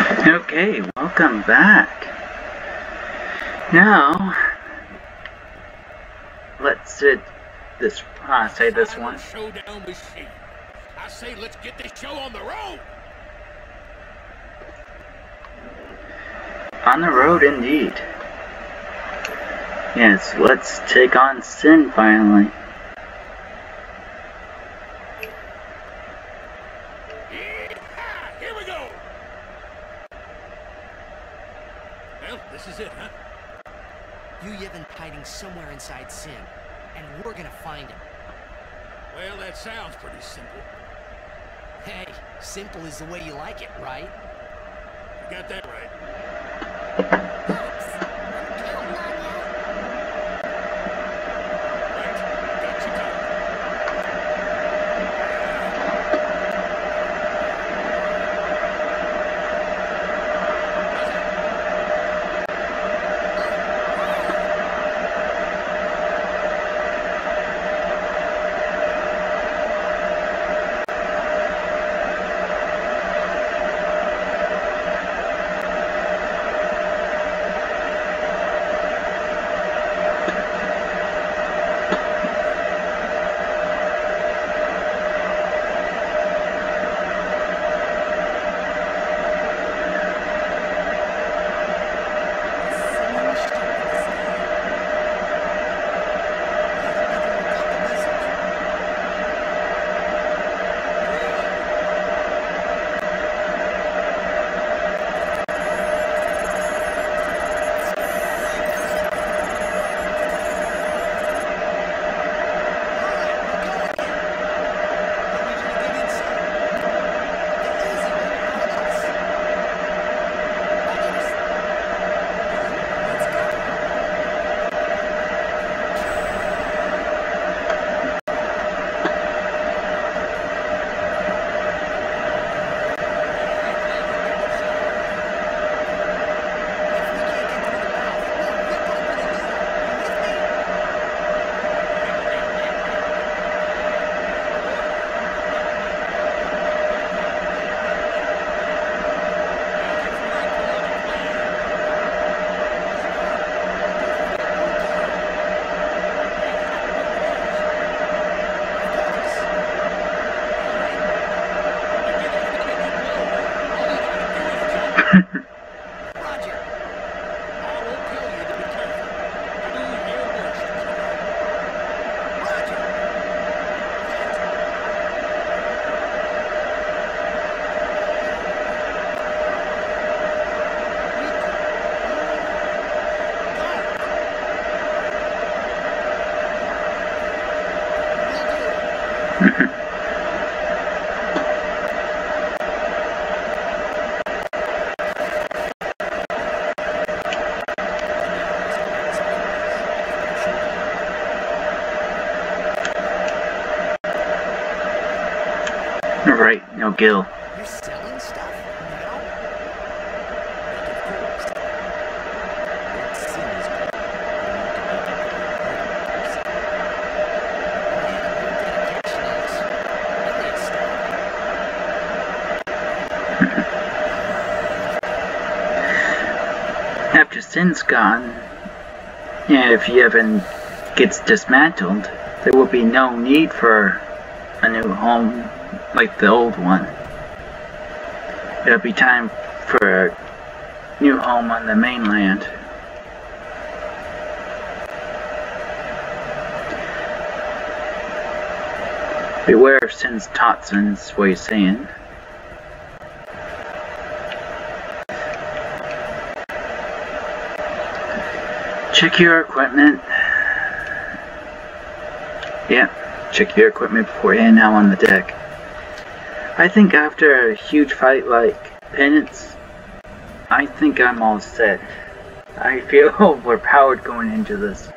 Okay, welcome back. Now, let's say this one. Showdown machine. I say let's get this show on the road. On the road, indeed. Yes, let's take on Sin finally. Yeah, here we go. Well, this is it, huh? Yu Yevon's hiding somewhere inside Sin, and we're gonna find him. Well, that sounds pretty simple. Hey, simple is the way you like it, right? You got that right. Right, no Gil. You're selling stuff now? After Sin's gone, and if Yevon gets dismantled, there will be no need for a new home like the old one. It'll be time for a new home on the mainland. Beware of Sin's toxins, what he's saying. Check your equipment. Yeah, check your equipment before you head out on the deck. I think after a huge fight like Penance, I think I'm all set. I feel overpowered going into this.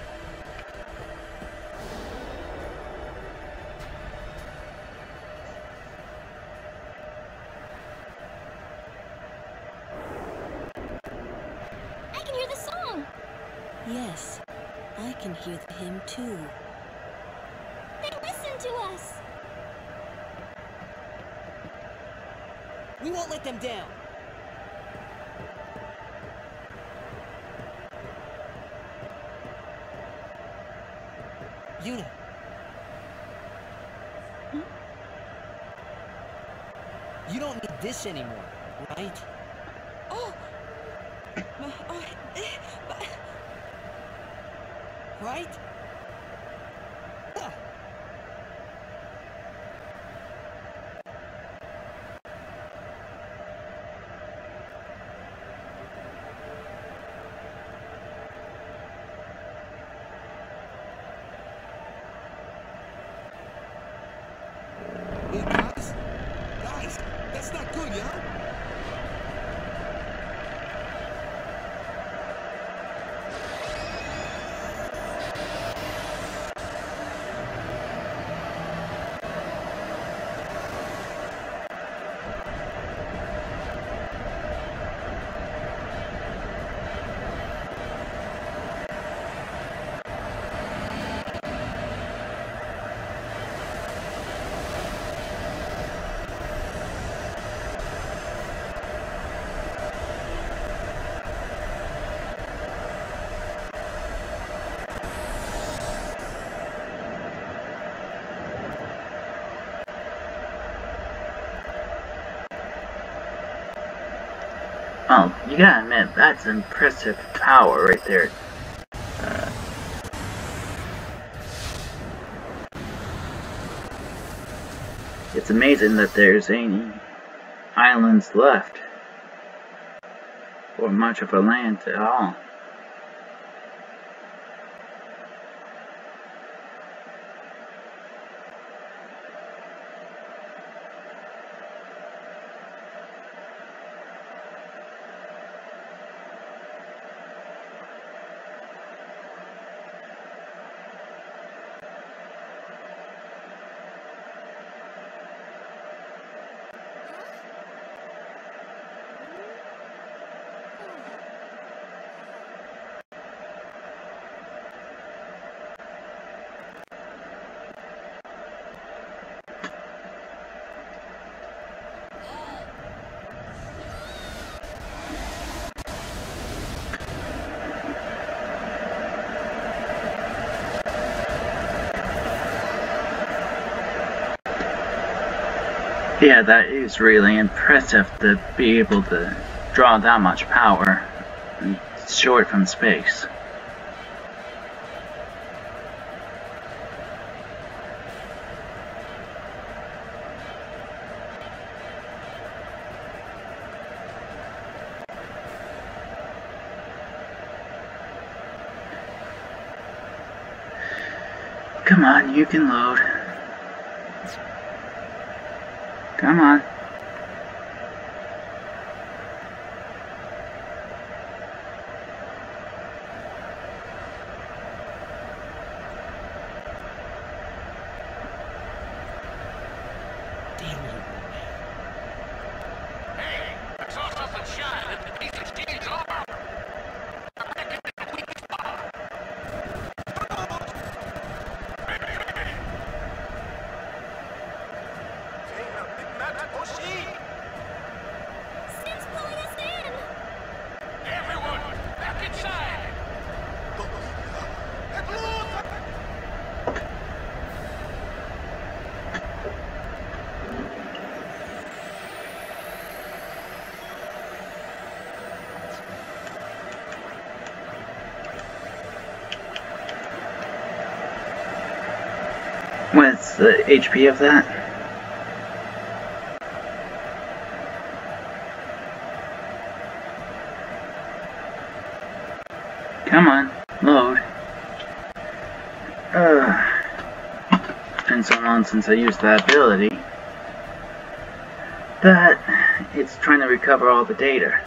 I can hear the song! Yes, I can hear the hymn too. They listen to us! We won't let them down. Yuna. You don't need this anymore, right? Oh. Right? Hey, guys, that's not good, yeah? Well, you gotta admit, that's impressive power right there. It's amazing that there's any islands left, or much of a land at all. Yeah, that is really impressive to be able to draw that much power and show it from space. Come on, you can load. Come on. Damn you. Hey, I saw something shine at the base of Steve's arm. I reckon it's a weak spot. Sin's pulling us in! Everyone, back inside! What's the HP of that? Come on, load. It's been so long since I used that ability that it's trying to recover all the data.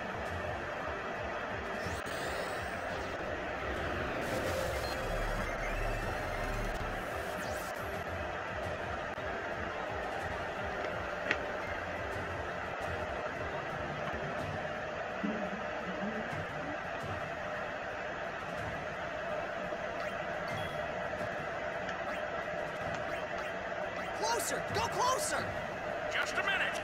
Closer! Go closer! Just a minute.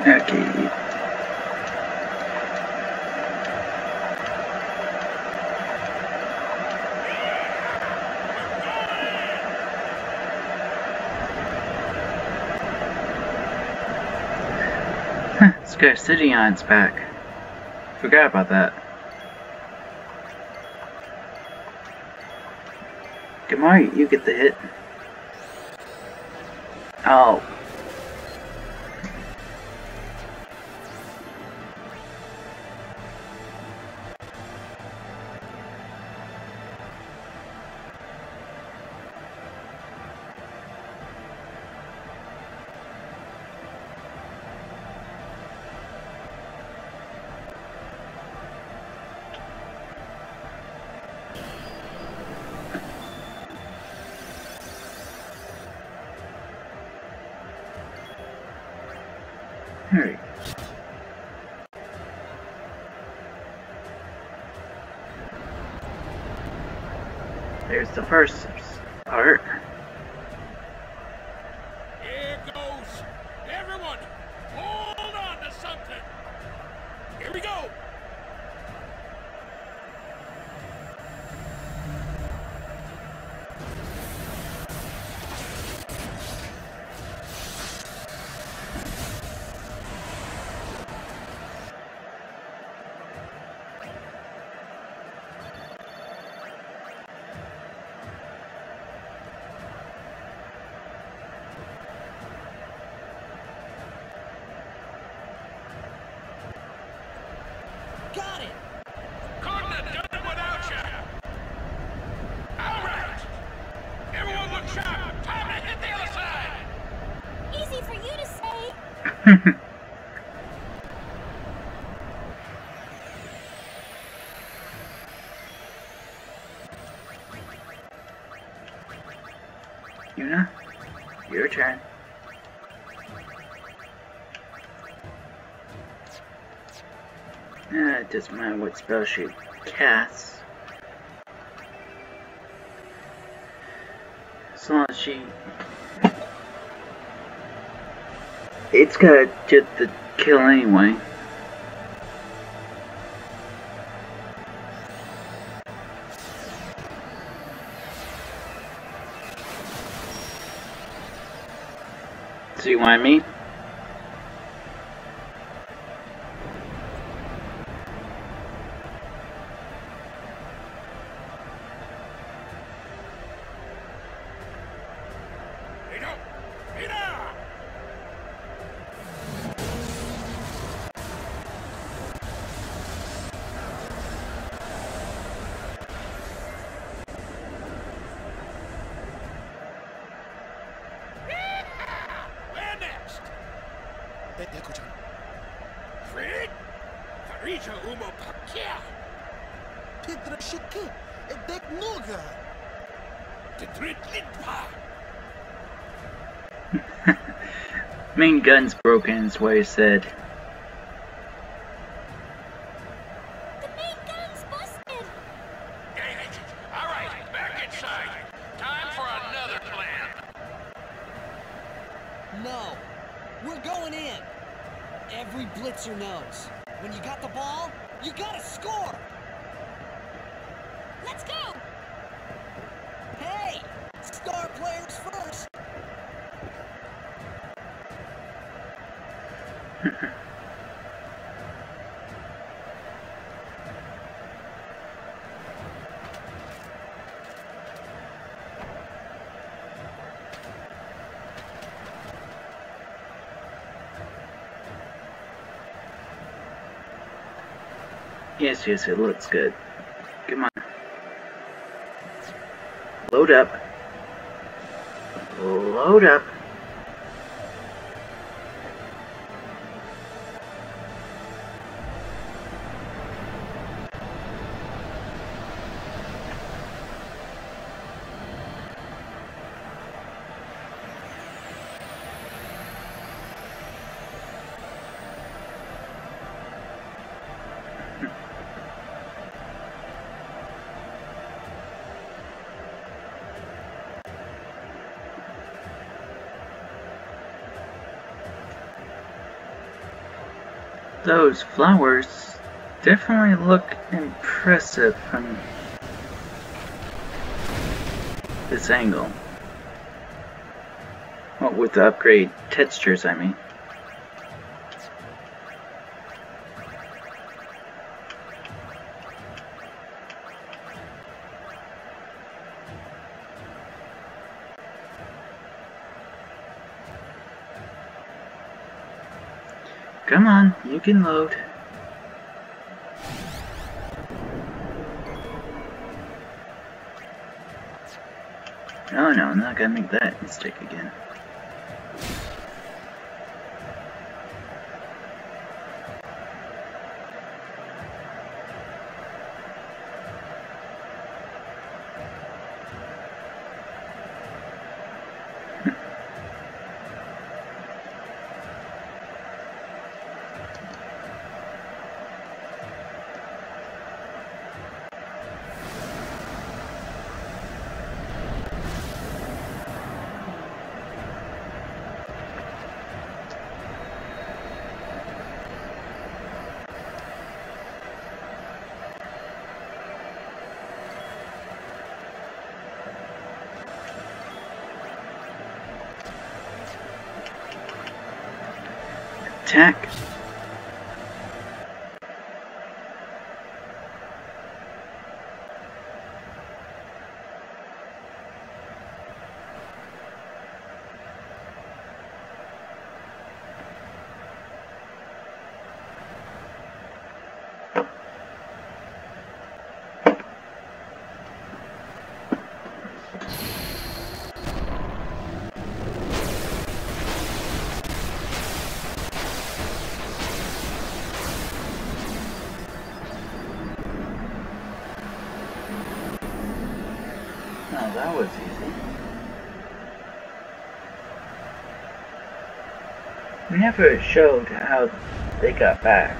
Okay. Sky City On's back. Forgot about that. Gamari, you get the hit. Oh. Hurry. There's the first part. Here goes. Everyone, hold on to something. Here we go. Got it! Couldn't have done it without you. All right. Everyone look sharp. Time to hit the other side. Easy for you to say. Yuna, your turn. It doesn't matter what spell she casts. As long as she... It's gonna get the kill anyway. So you want me? Fred? Farija Umo Pakia. Tidrashiki, Edek Noga. Tidritlitpa. Main gun's broken is what he said. The main gun's busted. Dang it. All right, back inside. Time for another plan. No. We're going in. Every blitzer knows. When you got the ball, you gotta score! Let's go. Hey! Star players first! Yes, it looks good. Come on. Load up. Load up. Those flowers definitely look impressive from this angle. Well, with the upgrade textures, I mean. Come on, you can load. Oh no, I'm not gonna make that mistake again. Attack. Oh, that was easy. We never showed how they got back.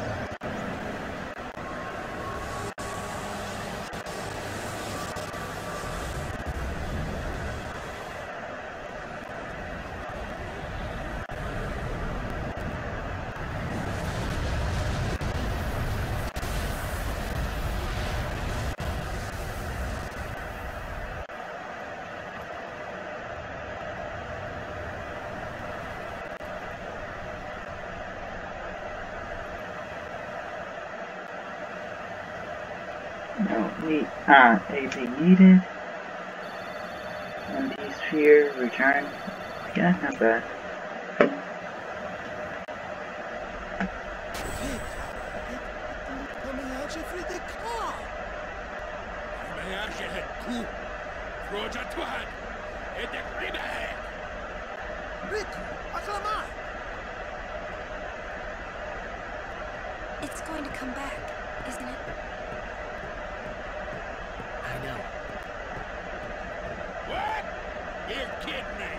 No, AZ needed. MD sphere, return. Yeah, not bad. It's going to come back, isn't it? I know. What? You're kidding me.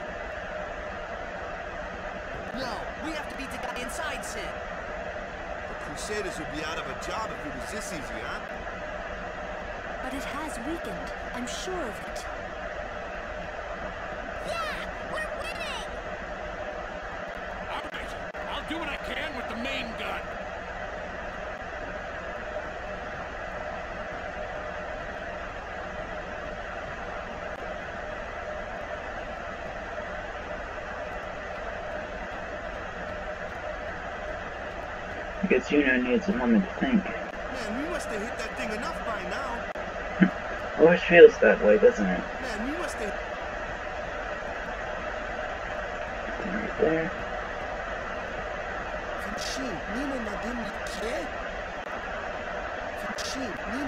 No, we have to beat the guy inside Sin. The Crusaders would be out of a job if it was this easy, huh? But it has weakened. I'm sure of it. Yeah, we're winning! All right, I'll do what I can with the main gun. I guess Juno needs a moment to think. Man, we must have hit that thing enough by now. Always feels that way, doesn't it? Man, we must have... Right there. Fantine, Nina Nadim Yike? Fantine, Nina...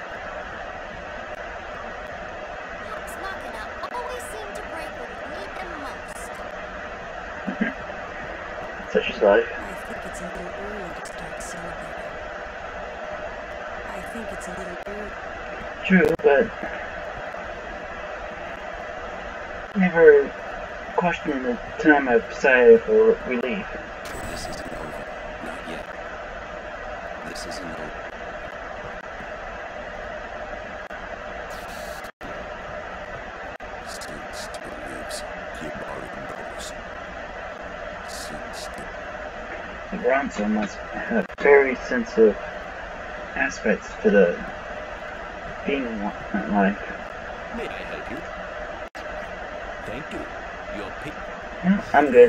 It's not gonna always seem to break when we need them most. Such is life. I think it's a little early to start celebrating. I think it's a little early. True, but never question the time I've decided for relief. This isn't over. Not yet. This isn't over. Sin still lives. Kibarg knows. Sin still... Bronzo must have very sensitive aspects to the being life. May I help you? Thank you. Your pick. No, I'm good.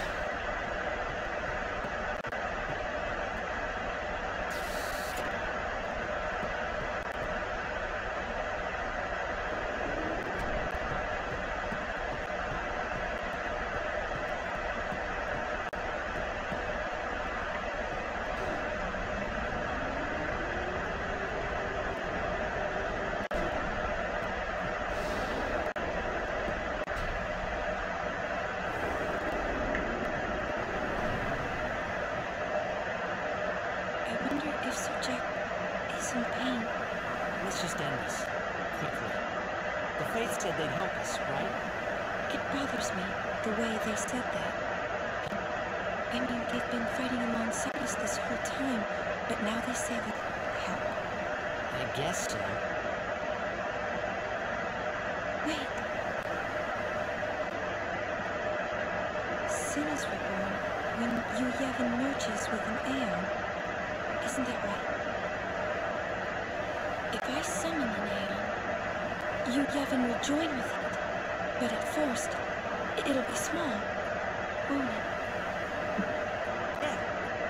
Let's just end this. Quickly. The Faith said they'd help us, right? It bothers me, the way they said that. I mean, they've been fighting alongside us this whole time, but now they say that help. I guess so. Wait. Sinners were born when Yu Yevon merges with an Aeon. Isn't that right? If I summon an Aeon, Yu Yevon will join with it. But at first, it'll be small, won't it? Yeah.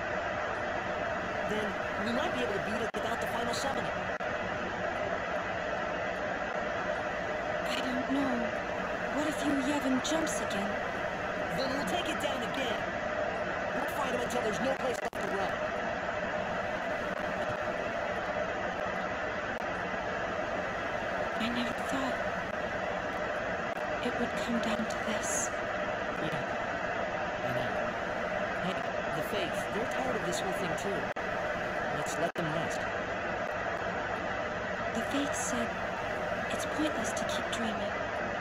Then we might be able to beat it without the final summoning. I don't know. What if Yu Yevon jumps again? Then we'll take it down again. We'll fight him until there's no place left to run. I never thought it would come down to this. Yeah, I know. Hey, the Faith, they're tired of this whole thing too. Let's let them rest. The Faith said it's pointless to keep dreaming.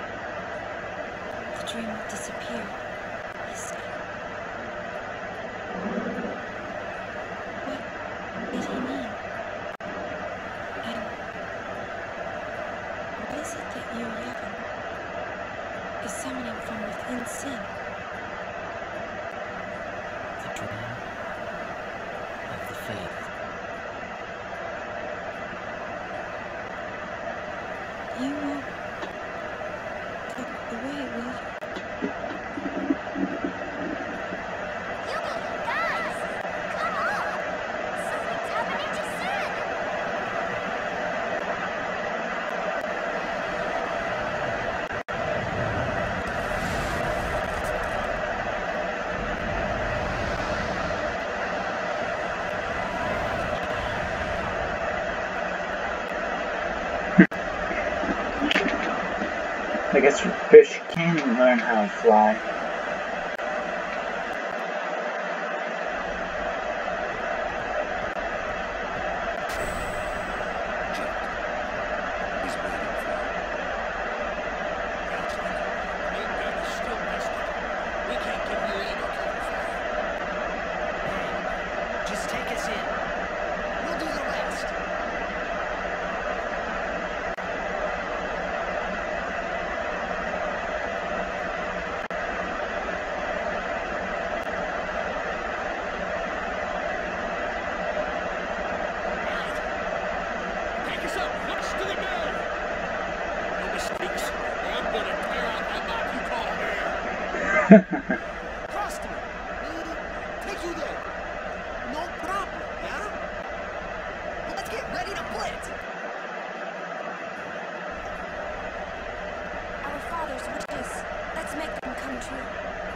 The dream will disappear, he said. What did he mean? And what is it that Yu Yevon is summoning from within Sin? The dream of the Faith. You won't go away, will you? You guys! Come on! Something's happening to Sin! I guess fish can learn how to fly. He's waiting for you. Main is still missed. We can't give you aid or cover fire. Just take us in. We'll do the rest. Take us up, flush to the mill. No mistakes, or I'm gonna tear out that knot you call hair. Trust me. Take you there. No problem, yeah? Let's get ready to blitz. Our father's wishes. Let's make them come true.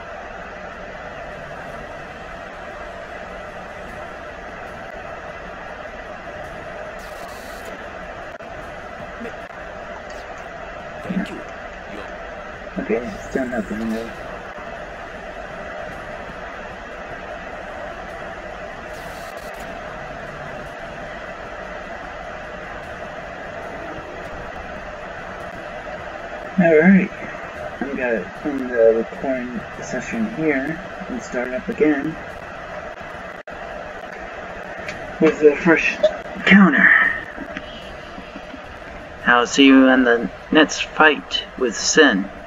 Thank you. Your Okay, still nothing though. Alright, I'm gonna end the recording session here and start up again with the first counter. I'll see you in the next fight with Sin.